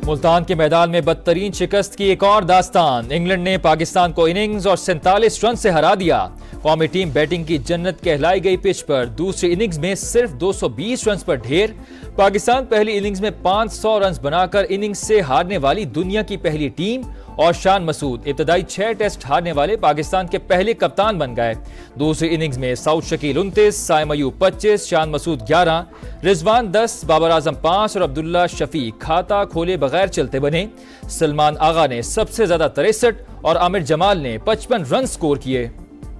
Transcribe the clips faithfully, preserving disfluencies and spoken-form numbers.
मुल्तान के मैदान में बदतरीन शिकस्त की एक और दास्तान। इंग्लैंड ने पाकिस्तान को इनिंग्स और सैंतालीस रन से हरा दिया। कौमी टीम बैटिंग की जन्नत कहलाई गई पिच पर दूसरी इनिंग्स में सिर्फ दो सौ बीस रन पर ढेर। पाकिस्तान पहली इनिंग्स में पाँच सौ रन बनाकर इनिंग्स से हारने वाली दुनिया की पहली टीम। और शान मसूद इब्तदाई छह टेस्ट हारने वाले पाकिस्तान के पहले कप्तान बन गए। दूसरी इनिंग्स में सऊद शकील उनतीस, साइम अयूब पच्चीस, शान मसूद ग्यारह, रिजवान दस, बाबर आजम पांच और अब्दुल्ला शफी खाता खोले बगैर चलते बने। सलमान आगा ने सबसे ज्यादा तिरसठ और आमिर जमाल ने पचपन रन स्कोर किए।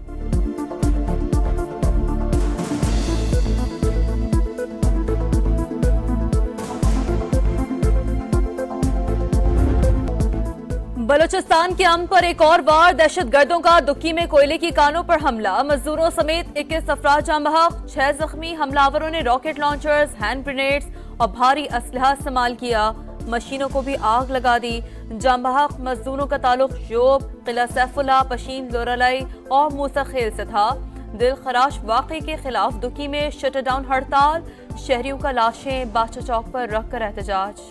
बलूचिस्तान के अम पर एक और बार दहशतगर्दों का दुक्की में कोयले की कानों पर हमला। मजदूरों समेत इक्कीस अफराद जान बहक, छह जख्मी। हमलावरों ने रॉकेट लॉन्चर्स, हैंड ग्रेनेड्स और भारी असलहा इस्तेमाल किया। मशीनों को भी आग लगा दी। जान बहक मजदूरों का ताल्लुक जोब, किला सैफुल्ला, पशीम, लोरालाई और मूसा खेल से था। दिल खराश वाकई के खिलाफ दुक्की में शटर डाउन हड़ताल। शहरियों का लाशें बादशाह चौक पर रखकर एहतजाज।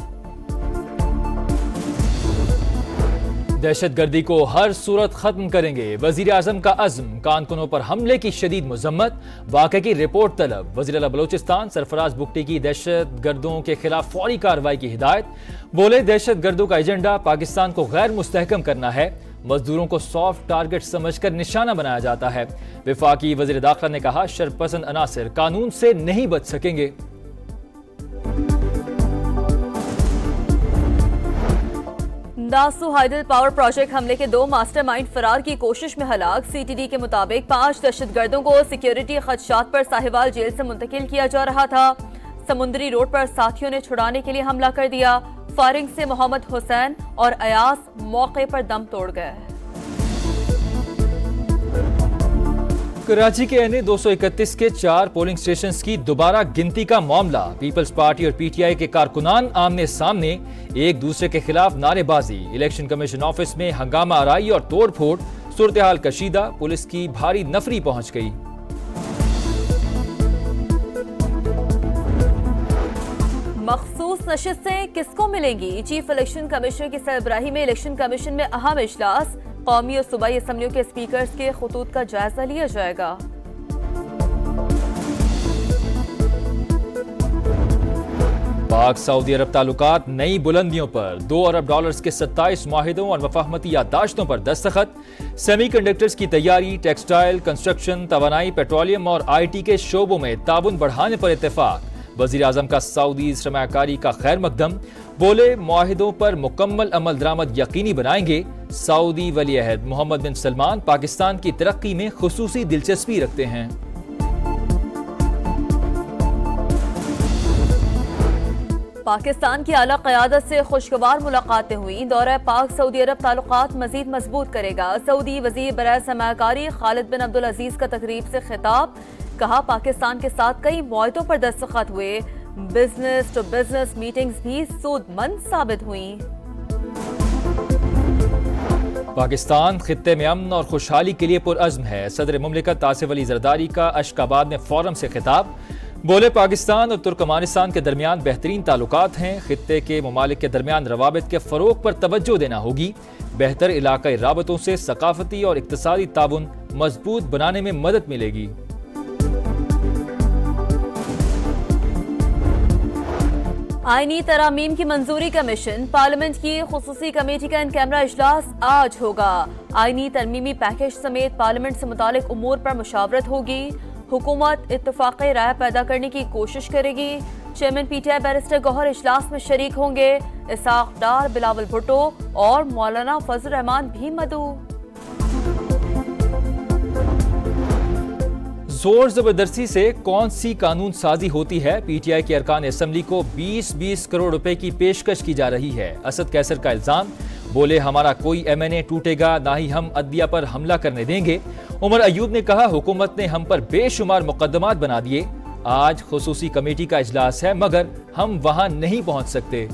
दहशतगर्दी को हर सूरत खत्म करेंगे, वजीर आजम का अज़्म। कारकुनों पर हमले की शदीद मुजम्मत, वाक़े की रिपोर्ट तलब। वज़ीर आला बलोचिस्तान सरफराज बुगटी की दहशतगर्दों के खिलाफ फौरी कार्रवाई की हिदायत। बोले दहशतगर्दों का एजेंडा पाकिस्तान को गैर मुस्तहकम करना है। मजदूरों को सॉफ्ट टारगेट समझकर निशाना बनाया जाता है। वफाकी वज़ीर दाखिला ने कहा शरपसंद अनासिर कानून से नहीं बच सकेंगे। नासू हाइडल पावर प्रोजेक्ट हमले के दो मास्टरमाइंड फरार की कोशिश में हलाक। सीटीडी के मुताबिक पांच दहशतगर्दों को सिक्योरिटी खदशात पर साहिवाल जेल से मुंतकिल किया जा रहा था। समुद्री रोड पर साथियों ने छुड़ाने के लिए हमला कर दिया। फायरिंग से मोहम्मद हुसैन और अयास मौके पर दम तोड़ गए। कराची के एनए दो सौ इकतीस के चार पोलिंग स्टेशन की दोबारा गिनती का मामला। पीपल्स पार्टी और पीटीआई के कारकुनान आमने सामने, एक दूसरे के खिलाफ नारेबाजी। इलेक्शन कमीशन ऑफिस में हंगामा आराई और तोड़ फोड़, सूरत हाल कशीदा। पुलिस की भारी नफरी पहुंच गई। मखसूस नशिस्तें किसको मिलेंगी? चीफ इलेक्शन कमिश्नर की सरबराही में इलेक्शन कमीशन में अहम इजलास। कौमी और सूबाई असम्बलियों के स्पीकर्स के खुतूत का जायजा लिया जाएगा। पाक सऊदी अरब ताल्लुकात नई बुलंदियों पर। दो अरब डॉलर्स के सत्ताईस मुआहिदों और मफाहमती याददाश्तों पर दस्तखत। सेमीकंडक्टर्स की तैयारी, टेक्सटाइल, कंस्ट्रक्शन, तवानाई, पेट्रोलियम और आई टी के शोबों में ताउन बढ़ाने पर इत्तेफाक। वजीर आजम का सऊदी सरमायाकारी का खैर मकदम। बोले मुआहिदों पर मुकम्मल अमल दरामद यकीनी बनाएंगे। सऊदी वली अहद मोहम्मद बिन सलमान पाकिस्तान की तरक्की में खुसूसी दिलचस्पी रखते हैं। पाकिस्तान की आला क़यादत से खुशगवार मुलाकातें हुई। दौरा पाक सऊदी अरब ताल्लुकात मजीद मजबूत करेगा। सऊदी वजीर बराए सरमायाकारी खालिद बिन अब्दुल अजीज का तकरीब से खिताब। कहा पाकिस्तान के साथ कई मुआहिदों पर दस्तखत हुए। बिजनेस टू बिजनेस मीटिंग्स भी सूदमंद साबित हुई। पाकिस्तान खित्ते में अमन और खुशहाली के लिए पुरअज़्म है। सदर मुमलिकत आसिफ अली जरदारी का अशकाबाद में फोरम से खिताब। बोले पाकिस्तान और तुर्कमानिस्तान के दरमियान बेहतरीन ताल्लुकात हैं। खित्ते के ममालिक के दरमियान रवाबित के फरोग पर तवज्जो देना होगी। बेहतर इलाकाई राबतों से सकाफती और इक्तिसादी ताउन मजबूत बनाने में मदद मिलेगी। आईनी तरामीम की मंजूरी का मिशन। पार्लियामेंट की खुसूसी कमेटी का इन कैमरा इजलास आज होगा। आईनी तरमीमी पैकेज समेत पार्लियामेंट से मुतालिक उमूर पर मुशावरत होगी। हुकूमत इत्तफाक़ी राय पैदा करने की कोशिश करेगी। चेयरमैन पीटीआई बैरिस्टर गौहर इजलास में शरीक होंगे। इसाक डार, बिलावल भुट्टो और मौलाना फजल रहमान भी मदऊ। जोर जबरदस्ती से कौन सी कानून साजी होती है? पीटीआई के अरकान असम्बली को बीस बीस करोड़ रुपए की पेशकश की जा रही है। असद कैसर का इल्जाम। बोले हमारा कोई एमएनए टूटेगा ना ही हम अदलिया पर हमला करने देंगे। उमर अयूब ने कहा हुकूमत ने हम पर बेशुमार मुकदमात बना दिए। आज खुसूसी कमेटी का इजलास है मगर हम वहां नहीं पहुंच सकते।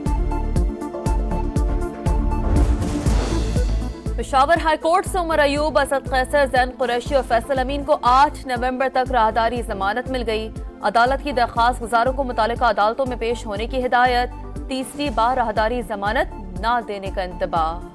पेशावर हाईकोर्ट से उमर अयूब, असद कैसर, जैन कुरैशी और फैसल अमीन को आठ नवंबर तक राहदारी जमानत मिल गई। अदालत की दरख्वास्त गुजारों को मुतालिका अदालतों में पेश होने की हिदायत। तीसरी बार राहदारी जमानत ना देने का इंतबाह।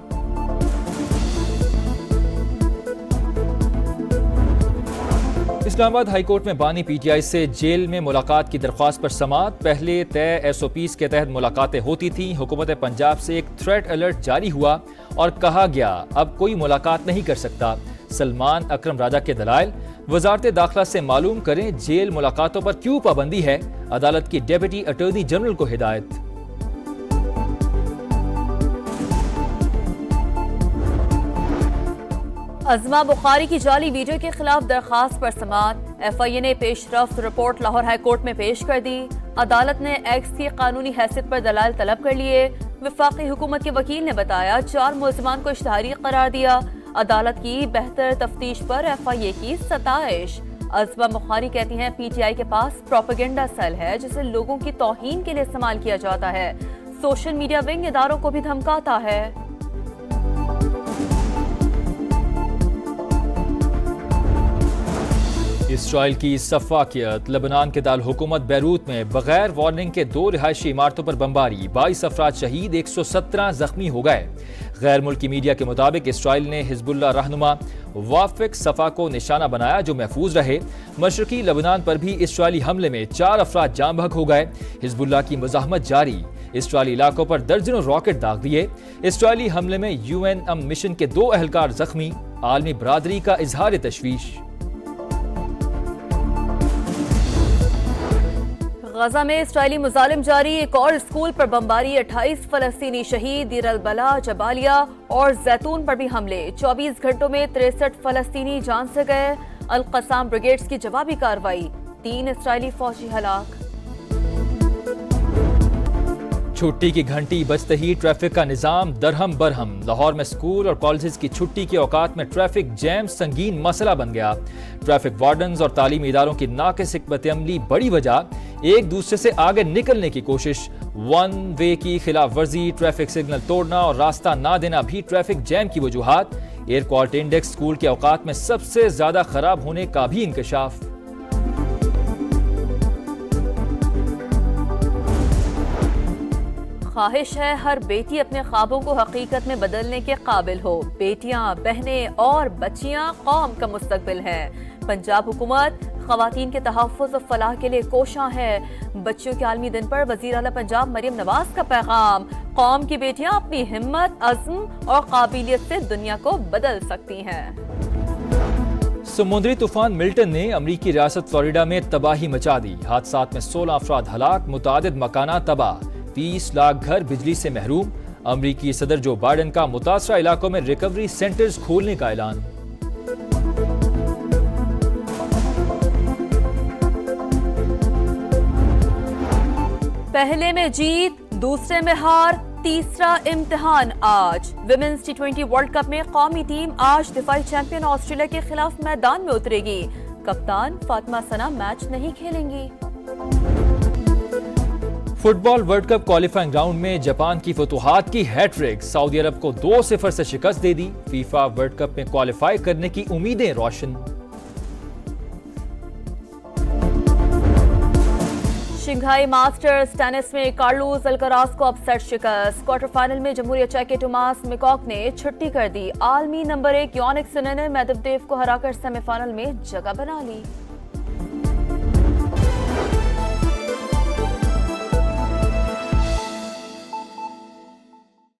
इस्लामाबाद हाईकोर्ट में बानी पीटीआई से जेल में मुलाकात की दरख्वास्त पर समाअत। पहले तय एसओपीज के तहत मुलाकातें होती थीं। हुकूमत पंजाब से एक थ्रेट अलर्ट जारी हुआ और कहा गया अब कोई मुलाकात नहीं कर सकता। सलमान अकरम राजा के दलाइल, वजारत दाखिला से मालूम करें जेल मुलाकातों पर क्यों पाबंदी है। अदालत की डेप्यूटी अटॉर्नी जनरल को हिदायत। अज़मा बुखारी की जाली वीडियो के खिलाफ दरखास्त पर समाअत। एफ आई ए ने पेशरफ्त रिपोर्ट लाहौर हाई कोर्ट में पेश कर दी। अदालत ने एक्स की कानूनी हैसियत पर दलाल तलब कर लिए। वफाकी हुकूमत के वकील ने बताया चार मुलजमान को इश्तहारी करार दिया। अदालत की बेहतर तफ्तीश पर एफ आई ए की सताइश। अज़मा बुखारी कहती हैं पीटीआई के पास प्रोपेगेंडा सेल है जिसे लोगों की तौहीन के लिए इस्तेमाल किया जाता है। सोशल मीडिया विंग इदारों को भी धमकाता है। इसराइल की सफाकियत। लबनान के दाल हुकूमत बैरूत में बगैर वार्निंग के दो रिहायशी इमारतों पर बमबारी। बाईस अफराद शहीद, एक सौ सत्रह जख्मी हो गए। गैर मुल्की मीडिया के मुताबिक इसराइल ने हिजबुल्लाह रहनुमा वाफिक सफा को निशाना बनाया जो महफूज रहे। मशरकी लबनान पर भी इसराइली हमले में चार अफराद जाम बहक हो गए। हिजबुल्लाह की मुजाहमत जारी। इसराइली इलाकों पर दर्जनों रॉकेट दाग दिए। इसराइली हमले में यूएन अम मिशन के दो एहलकार जख्मी। आलमी बरादरी का इजहार तशवीश। गजा में इसराइली मुजालिम जारी। एक और स्कूल पर बमबारी। अट्ठाईस फलस्तीनी शहीद। दीर अल बला, जबालिया और जैतून पर भी हमले। चौबीस घंटों में तिरसठ फलस्तीनी जान से गए। अल कसाम ब्रिगेड्स की जवाबी कार्रवाई। तीन इसराइली फौजी हलाक। छुट्टी की घंटी बजते ही ट्रैफिक का निजाम दरहम बरहम। लाहौर में स्कूल और कॉलेजेस की छुट्टी के औकात में ट्रैफिक जैम संगीन मसला बन गया। ट्रैफिक वार्डन्स और तालीमी इदारों की नाक़िस हिकमत-ए-अमली बड़ी वजह। एक दूसरे से आगे निकलने की कोशिश। वन वे की खिलाफ वर्जी, ट्रैफिक सिग्नल तोड़ना और रास्ता ना देना भी ट्रैफिक जैम की वजूहात। एयर क्वालिटी इंडेक्स स्कूल के औकात में सबसे ज्यादा खराब होने का भी इंकशाफ। ख्वाहिश है हर बेटी अपने ख्वाबों को हकीकत में बदलने के काबिल हो। बेटियां, बहनें और बच्चियां कौम का मुस्तकबिल हैं। पंजाब हुकूमत ख़वातीन के तहफ़्फ़ुज़ और फलाह के लिए कोशां है। बच्चियों के आलमी दिन पर वज़ीर आला पंजाब मरियम नवाज का पैगाम। कौम की बेटियां अपनी हिम्मत, अज़्म और काबिलियत से दुनिया को बदल सकती हैं। समुद्री तूफान मिल्टन ने अमरीकी रियासत फ्लोरिडा में तबाही मचा दी। हादसात में सोलह अफराद हलाक, मुतादिद मकाना तबाह। तीस लाख घर बिजली से महरूम। अमरीकी सदर जो बाइडन का मुतासरा इलाकों में रिकवरी सेंटर्स खोलने का ऐलान। पहले में जीत, दूसरे में हार, तीसरा इम्तिहान आज। Women's T twenty World Cup में कौमी टीम आज दिफाई चैंपियन ऑस्ट्रेलिया के खिलाफ मैदान में उतरेगी। कप्तान फातिमा सना मैच नहीं खेलेंगी। Football World Cup qualifying round में जापान की फतुहात की हैट्रिक। सऊदी अरब को दो सिफर से शिकस्त दे दी। फीफा वर्ल्ड कप में क्वालिफाई करने की उम्मीदें रोशन। शंघाई मास्टर्स टेनिस में कार्लोस अल्कराज को अपसेट शिकस्त। क्वार्टर फाइनल में जमहूरिया चेक के टोमास मिकॉक ने छुट्टी कर दी। आलमी नंबर एक यानिक सिनोने मेदवेदेव को हराकर सेमीफाइनल में जगह बना ली।